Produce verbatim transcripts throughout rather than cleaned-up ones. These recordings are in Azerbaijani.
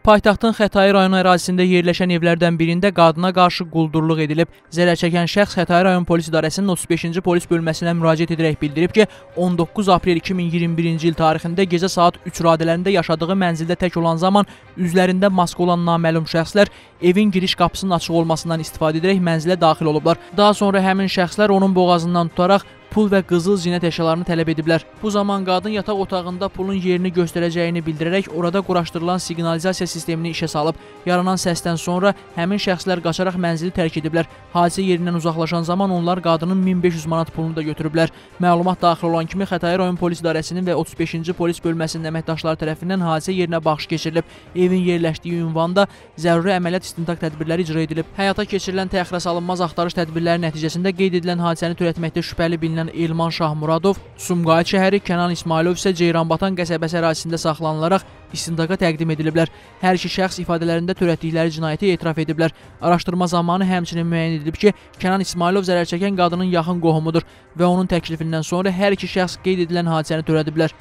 Paytaxtın Xətai rayonu ərazisində yerləşən evlərdən birində qadına qarşı quldurluq edilib. Zərər çəkən şəxs Xətai rayon polis idarəsinin otuz beşinci polis bölməsinə müraciət edərək bildirib ki, on doqquz aprel iki min iyirmi birinci il tarixində gecə saat üç radələrində yaşadığı mənzildə tək olan zaman üzlərində maska olan naməlum şəxslər evin giriş qapısının açıq olmasından istifadə edərək mənzilə daxil olublar. Daha sonra həmin şəxslər onun boğazından tutaraq pul və qızıl zinət əşyalarını tələb ediblər. Bu zaman qadın yataq otağında pulun yerini göstərəcəyini bildirərək orada quraşdırılan siqnalizasiya sistemini işə salıb. Yaranan səsdən sonra həmin şəxslər qaçaraq mənzili tərk ediblər. Hadisə yerindən uzaqlaşan zaman onlar qadının min beş yüz manat pulunu da götürüblər. Məlumat daxil olan kimi Xətai rayon polis idarəsinin və otuz beşinci polis bölməsinin əməkdaşları tərəfindən hadisə yerinə baxış keçirilib. Evin yerləşdiyi ünvanda zəruri əməliyyat istintaq tədbirləri icra edilib. Həyata keçirilən təxirə salınmaz axtarış tədbirləri nəticəsində qeyd edilən hadisəni törətməkdə şübhəli bilinən Elman Şahmuradov, Sumqayıt şəhəri, Kənan İsmailov isə Ceyranbatan qəsəbəsi ərazisində saxlanılaraq istintaqa təqdim ediliblər. Hər iki şəxs ifadələrində törətdikləri cinayəti etiraf ediblər. Araşdırma zamanı həmçinin müəyyən edilib ki, Kənan İsmailov zərər çəkən qadının yaxın qohumudur və onun təklifindən sonra hər iki şəxs qeyd edilən hadisəni törədiblər.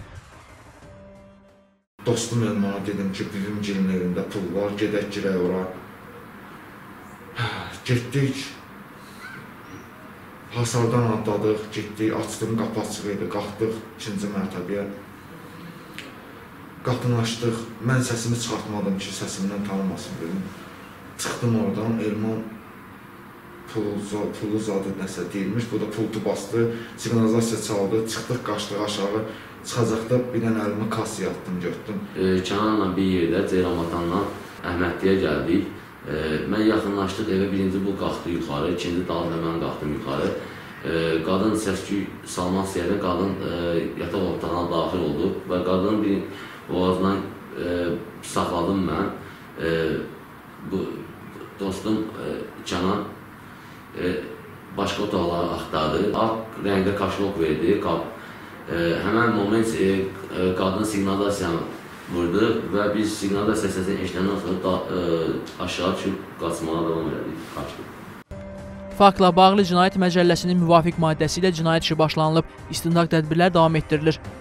Dostum Elmana dedim ki, bizim gilin evində pul var, gedək girək ora. Getdik. Hasardan atladıq, getdik, açdım, qapı açıq idi, qalxdıq ikinci mərtəbəyə. Qapını açdıq, mən səsimi çıxartmadım ki, səsimdən tanımasın dedim. Çıxdım oradan, Elman pulu zadı nəsə deyilmiş, bu da pultu bastı, siqnalizasiya çaldı, çıxdıq, qaçdıq aşağı, çıxacaqda bir dənə əlimi kassaya atdım, götdüm. Kənanla bir yerdə, Ceyranbatanla Əhmədliyə gəldik. Mən yaxınlaşdıq evə, birinci bu qalxdı yuxarı, ikinci dalında mən qalxdım yuxarı. Qadın səsküy salmaq istəyəndə qadın yataq otağına daxil oldu və qadının bir boğazından saxladım mən. Bu dostum Kənan başqa otaqları axtardı, ağ rəngdə kaşlok verdi. Həmən moment qadın siqnalizasiyanı vurdu və biz siqnalizasiya səsini eşidəndən sonra aşağı düşüb qaçmağa davam elədik, qaçdıq. Faktla bağlı Cinayət Məcəlləsinin müvafiq maddəsi ilə cinayət işi başlanılıb, istintaq tədbirlər davam etdirilir.